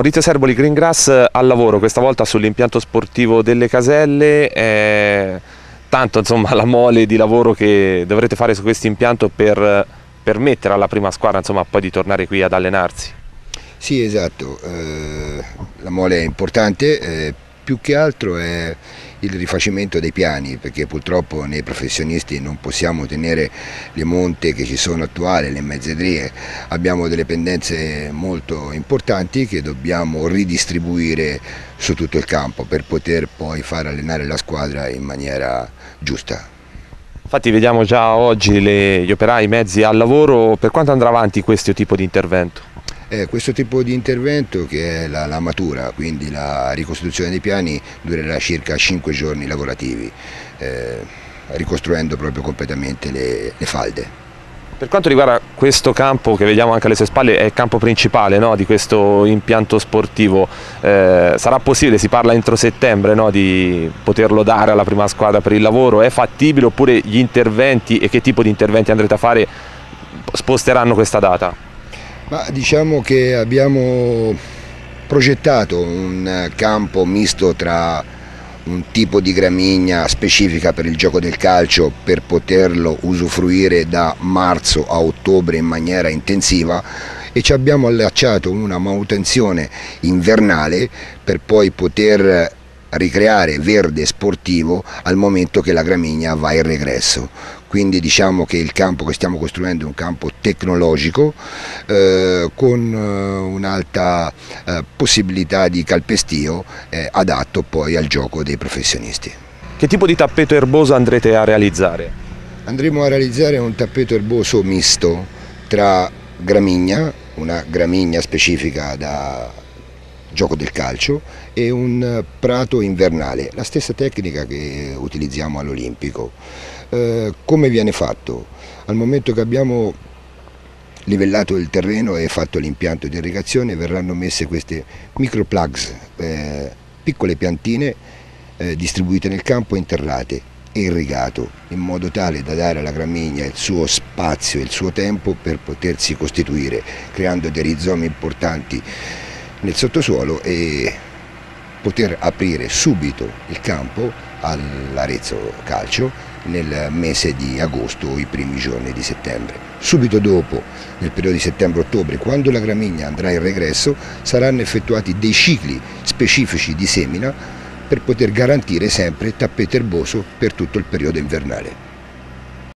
Maurizio Serboli, Greengrass al lavoro, questa volta sull'impianto sportivo delle Caselle, tanto insomma la mole di lavoro che dovrete fare su questo impianto per permettere alla prima squadra insomma poi di tornare qui ad allenarsi. Sì, esatto, la mole è importante, più che altro è il rifacimento dei piani, perché purtroppo nei professionisti non possiamo tenere le monte che ci sono attuali, le mezzadrie, abbiamo delle pendenze molto importanti che dobbiamo ridistribuire su tutto il campo per poter poi far allenare la squadra in maniera giusta. Infatti vediamo già oggi gli operai, i mezzi al lavoro. Per quanto andrà avanti questo tipo di intervento? Questo tipo di intervento, che è la matura, quindi la ricostruzione dei piani, durerà circa 5 giorni lavorativi, ricostruendo proprio completamente le falde. Per quanto riguarda questo campo che vediamo anche alle sue spalle, è il campo principale, no, di questo impianto sportivo, sarà possibile, si parla entro settembre, no, di poterlo dare alla prima squadra per il lavoro? È fattibile, oppure gli interventi e che tipo di interventi andrete a fare sposteranno questa data? Ma diciamo che abbiamo progettato un campo misto tra un tipo di gramigna specifica per il gioco del calcio per poterlo usufruire da marzo a ottobre in maniera intensiva, e ci abbiamo allacciato una manutenzione invernale per poi poter ricreare verde sportivo al momento che la gramigna va in regresso. Quindi diciamo che il campo che stiamo costruendo è un campo tecnologico, con un'alta possibilità di calpestio, adatto poi al gioco dei professionisti. Che tipo di tappeto erboso andrete a realizzare? Andremo a realizzare un tappeto erboso misto tra gramigna, una gramigna specifica da gioco del calcio, e un prato invernale, la stessa tecnica che utilizziamo all'Olimpico. Come viene fatto? Al momento che abbiamo livellato il terreno e fatto l'impianto di irrigazione, verranno messe queste microplugs, piccole piantine distribuite nel campo, interrate e irrigato, in modo tale da dare alla gramigna il suo spazio e il suo tempo per potersi costituire, creando dei rizomi importanti nel sottosuolo e poter aprire subito il campo all'Arezzo Calcio nel mese di agosto o i primi giorni di settembre. Subito dopo, nel periodo di settembre-ottobre, quando la gramigna andrà in regresso, saranno effettuati dei cicli specifici di semina per poter garantire sempre tappeto erboso per tutto il periodo invernale.